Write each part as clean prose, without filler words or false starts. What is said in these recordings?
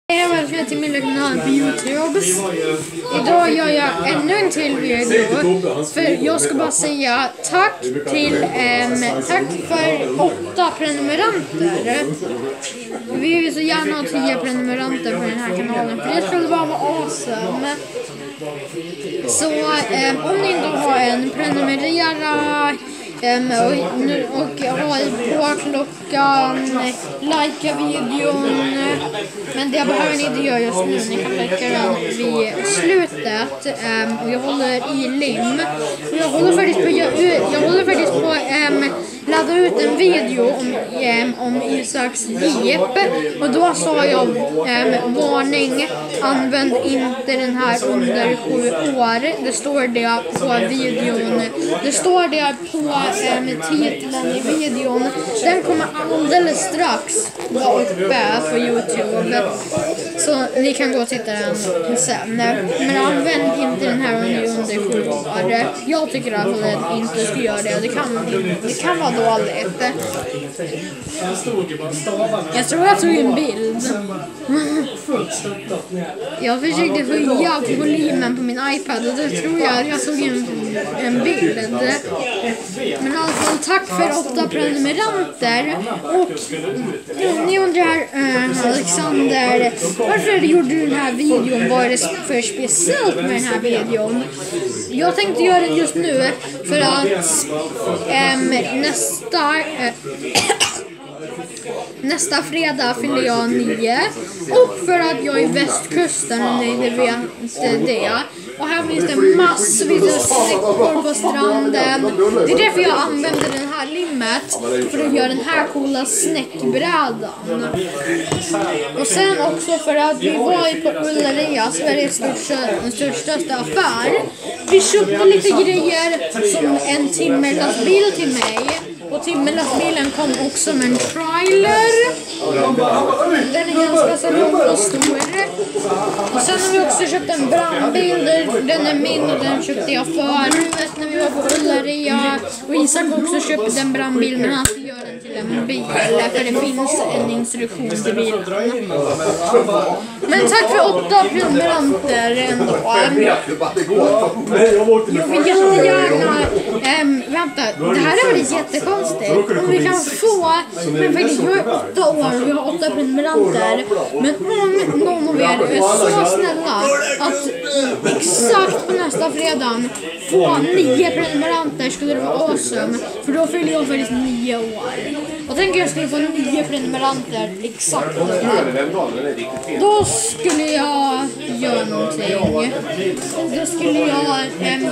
Hej och välkomna till min kanal på YouTube. Idag gör jag ännu en till video. För jag ska bara säga tack för 8 prenumeranter. Vi vill så gärna ha 10 prenumeranter på den här kanalen. För det skulle bara vara awesome. Så om ni inte har en, prenumerera. Och håll på klockan, likea videon, men det behöver ni inte göra just nu, ni kan likea den vid slutet. Och jag håller i lim, och jag håller faktiskt på ladda ut en video om Isaks jeep, och då sa jag varning, använd inte den här under 7 år. Det står det på videon, det står det på titeln i videon. Den kommer alldeles strax vara uppe på YouTube, så ni kan gå och titta den sen. Men använd inte den här under 7 år. Jag tycker att den inte ska göra det. Det kan vara dåligt. Jag tror jag tog en bild. Jag försökte höja volymen på min iPad, och det tror jag tog en bild. Men i alla fall, tack för 8 prenumeranter. Och ni undrar, Alexander, varför gjorde du den här videon? Vad är det för speciellt med den här videon? Jag tänkte göra den just nu för att nästa fredag fyller jag 9, och för att jag är i västkusten och ni vet det. Och här finns det massvis av stickor på stranden. Det är därför jag använder den här limmet, för att göra den här coola snäckbrädan. Och sen också för att vi var på Ullared, Sveriges största affär. Vi köpte lite grejer som en timmerlastbil till mig. Och timmerlastbilen kom också med en trailer. Den är ganska så lång och stor. Och sen har vi också köpt en brandbil. Den är min, och den köpte jag förut när vi var på Ullared. Och Isak också köpte en brandbil, men han ska göra den till en bil, för det finns en instruktion till bilen. Men tack för 8 prenumeranter ändå. Jag vill jättegärna vänta, det här är väl jättekonstigt. Om vi kan få, men faktiskt jag är 8 år och vi har 8 prenumeranter. Men om någon av er är så snälla att exakt på nästa fredag få 9 prenumeranter, skulle det vara awesome. För då fyller jag faktiskt 9 år. Och tänker jag skulle få 9 prenumeranter exakt. Då skulle jag göra någonting. Då skulle jag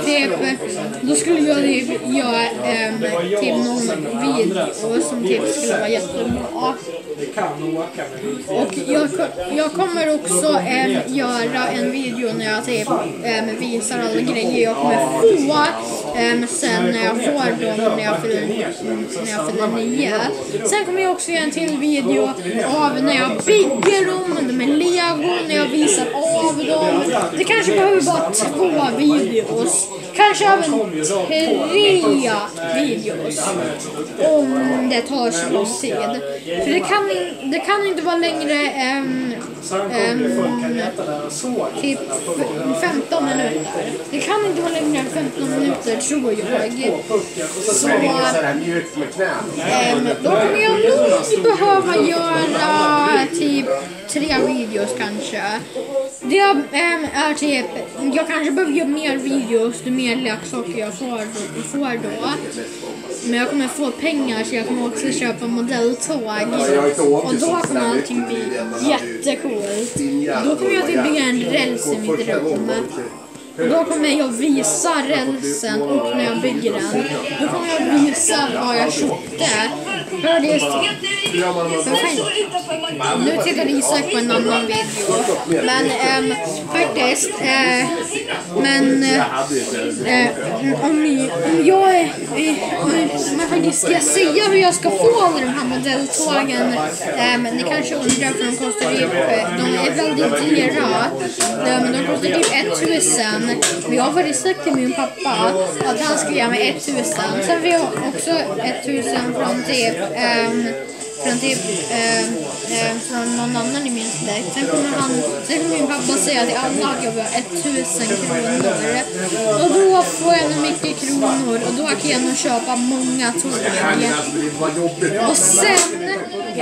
göra till någon video som typ skulle vara jättebra. Och jag kommer också göra en video när jag typ visar alla grejer jag kommer få sen när jag får dem när jag fyller 9. Sen kommer jag också göra en till video av när jag bygger dem med Lego, när jag visar av dem. Det kanske behöver bara 2 videos. Kanske även 3 videos. Om det tar så lång tid. För det kan inte vara längre typ 15 minuter. Det kan inte vara längre än 15 minuter, tror jag. Så då kommer jag nog behöva göra typ 3 videos kanske. Det är typ, jag kanske behöver göra mer videos, ju mer leksaker jag får då. Men jag kommer få pengar, så jag kommer också köpa modelltåg. Och då kommer allting bli jättecoolt. Då kommer jag till bygga en räls i mitt rum. Och då kommer jag visa rälsen, och när jag bygger den, då kommer jag visa vad jag köpte. Nu tittar Isak på en annan video. Men faktiskt, om jag faktiskt ska säga hur jag ska få alla de här modelltågen. Ni kanske undrar, för de kostar typ, de är väldigt dyra. De kostar typ 1000. Vi har faktiskt sagt till min pappa att han ska ge mig 1000. Sen vi har också 1000 från typ från typ från någon annan i min släkt. Sen kommer min pappa säga till alla att jag behöver 1000 kronor. Och då får jag nog mycket kronor och då kan jag nog köpa många tåg. Och sen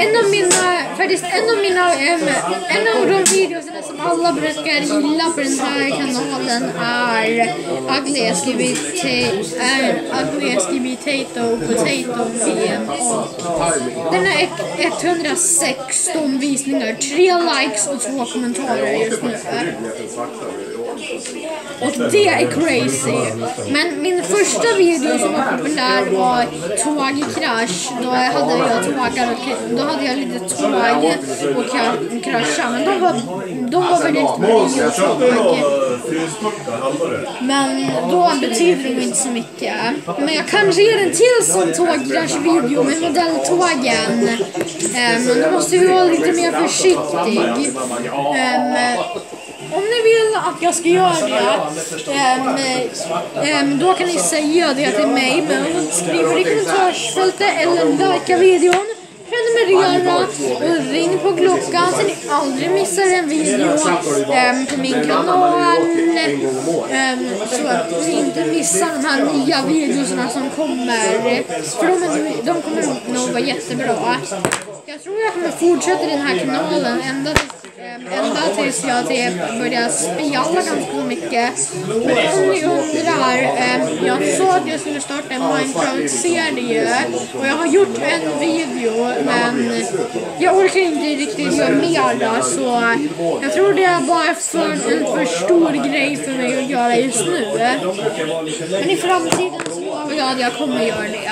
en av de videorna som alla brukar gilla på den här kanalen är Ugly Potato BMO. Den har 116 visningar, 3 likes och 2 kommentarer just nu. Och det är crazy. Men min första video som var populär var tågkrasch. Då hade jag lite tåg och krascha. Men de var väldigt bra. Men då betyder det inte så mycket. Men jag kanske ger en till sån tågkraschvideo med modelltågen. Men då måste vi vara lite mer försiktig. Om ni vill att jag ska göra det, då kan ni säga det till mig. Men skriv i kommentarsfältet eller likea videon. Prenumerera och ring på klockan så ni aldrig missar en video på min kanal. Så att ni inte missar de här nya videorna som kommer. För de kommer nog vara jättebra. Jag tror jag kommer fortsätta den här kanalen ända tills jag börjar spela ganska mycket. Och om ni undrar, jag sa att jag skulle starta en Minecraft-serie och jag har gjort en video men jag orkar inte riktigt göra mer där, så jag tror det är bara en för stor grej för mig att göra just nu. Men i framtiden så lovar jag att jag kommer göra det.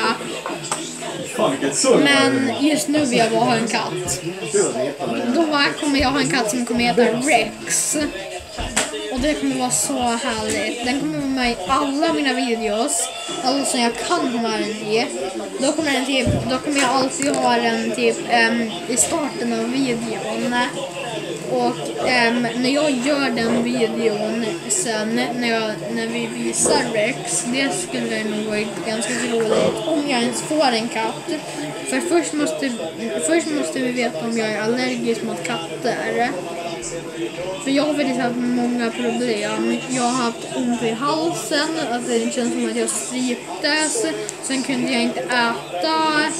Men just nu vill jag bara ha en katt. Då kommer jag ha en katt som kommer heta Rex. Och det kommer vara så härligt. Den kommer vara med i alla mina videos. Alla som jag kan ha den i. Då kommer jag alltid ha den typ i starten av videon. Och när jag gör den videon sen när vi visar Rex, det skulle nog vara ganska roligt om jag ens får en katt. För först måste vi veta om jag är allergisk mot katter. För jag har faktiskt haft många problem. Jag har haft ont i halsen, alltså det känns som att jag stryptes. Sen kunde jag inte äta.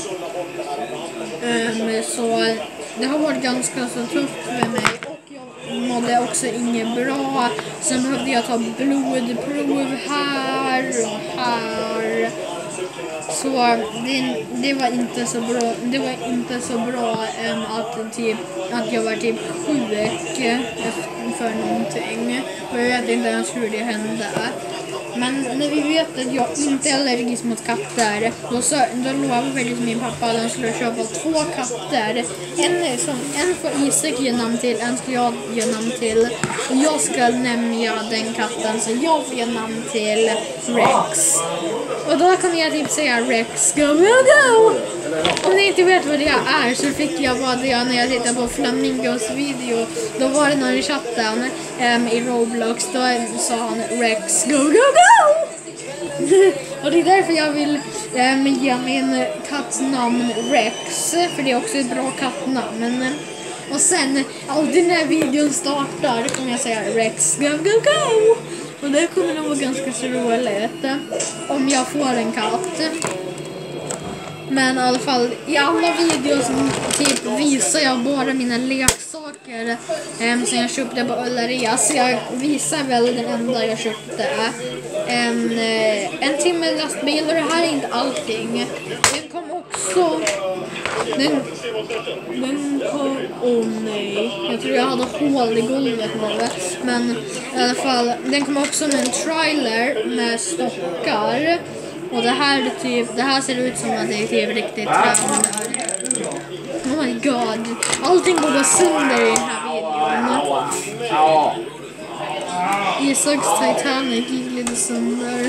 Så det har varit ganska så tufft för mig. Jag mådde också inget bra. Sen behövde jag ta blodprov här och här. Så det var inte så bra. Det var inte så bra att jag var typ sjuk för någonting. Och jag vet inte ens hur det hände. Men när vi vet att jag inte är allergisk mot katter, då lovade faktiskt min pappa att han skulle köpa 2 katter. En får Isak ge namn till, en ska jag ge namn till. Och jag ska nämna den katten så jag får ge namn till Rex. Och då kan jag typ säga Rex, go, go, go! Om ni inte vet vad det är så fick jag bara det när jag tittade på Flamingos video. Då var det någon i chatten i Roblox, då sa han Rex, go, go, go! Och det är därför jag vill ge min katts namn Rex, för det är också ett bra kattnamn. Och sen, alltid när videon startar kommer jag säga Rex, go, go, go! Och det kommer nog vara ganska så roligt om jag får en katt. Men i alla fall, i alla videos typ visar jag bara mina leksaker som jag köpte på Ullaria. Så jag visar väl den enda jag köpte. En timme lastbil, och det här är inte allting. Den kom också... Den kom... Åh nej. Jag tror jag hade hål i golvet nu. Men i alla fall, den kom också med en trailer med stockar. Och det här ser ut som att det är typ riktigt träning. Oh my god. Allting går bara sönder i den här videon. Isaks Titanic gick lite sönder.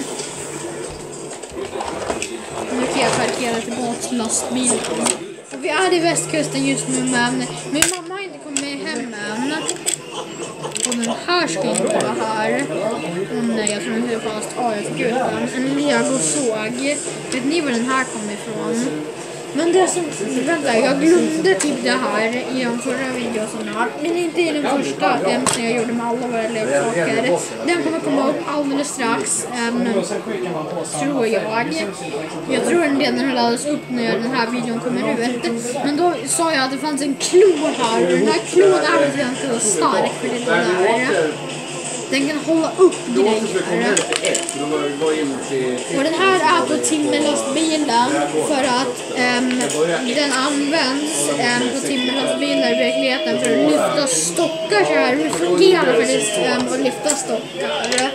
Nu kan jag parkera tillbaka lastbilen. Och vi är i västkusten just nu, men min mamma har inte kommit hem än. Och den här ska inte vara här. Nej, jag tror inte det var fast. Jag fick ut den. En legosåg. Vet ni var den här kommer ifrån? Men det som, vänta, jag glömde typ det här i de förra videorna, men inte i den första som jag gjorde med alla våra leksaker. Den kommer komma upp alldeles strax, tror jag. Jag tror en del den laddas upp när den här videon kommer ut. Men då sa jag att det fanns en klo här, och den här klon är ganska stark för det där. Den kan hålla upp grejer. Och den här är på timmerlastbilen för att den används på timmerlastbilar i verkligheten för att lyfta stockar så här. Hur fungerar det att lyfta stockar?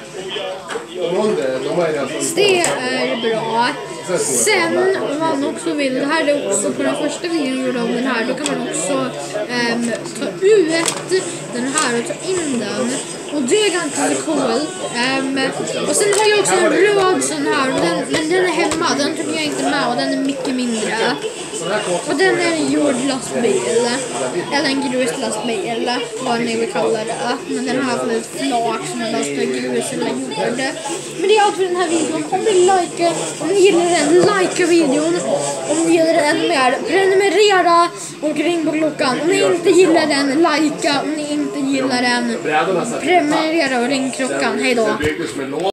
Det är bra. Sen om man också vill, det här är också på den första videon om den här, då kan man också ta ut den här och ta in den. Och det är ganska så coolt. Och sen har jag också en röd sån här, men den är hemma, den tog jag inte med och den är mycket mindre. Och den är en jordlastbil, eller en gruslastbil, vad ni vill kalla det. Men den har haft ett flak som lastar grus eller jord. Men det är allt för den här videon. Om ni gillar den, likea videon. Om ni gillar den ännu mer, prenumerera och ring på klockan. Om ni inte gillar den, likea. Om ni inte gillar den, prenumerera och ring klockan. Hej då.